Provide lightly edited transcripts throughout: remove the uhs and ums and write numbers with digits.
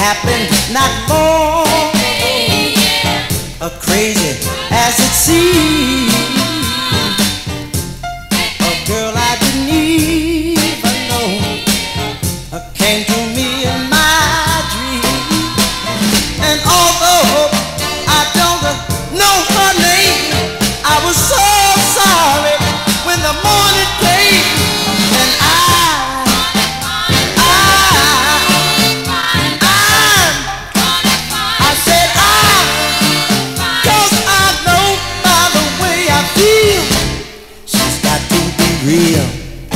happened not more crazy as it seemed. A girl I didn't even know came to me in my dream. And although I don't know her name, I was so sorry when the morning came. And I said cause I know by the way I feel, she's got to be real.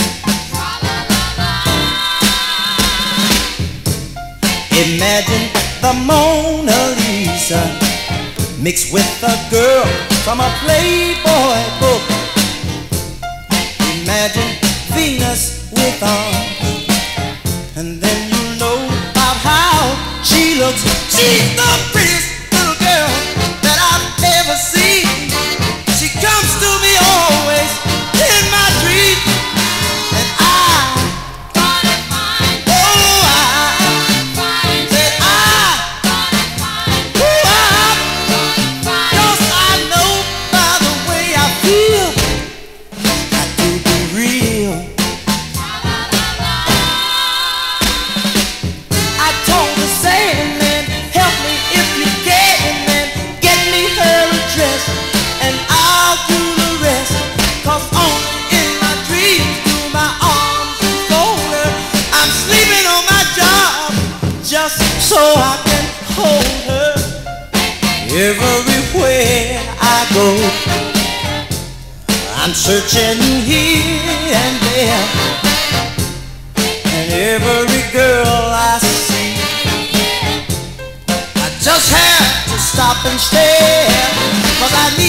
Imagine the Mona Lisa mixed with a girl from a Playboy book. Imagine Venus with arms, and then you know about how she looks. She's the prettiest little girl that I've ever seen. She comes to me always in my dreams, and so I can hold her. Everywhere I go, I'm searching here and there, and every girl I see, I just have to stop and stare, 'cause I need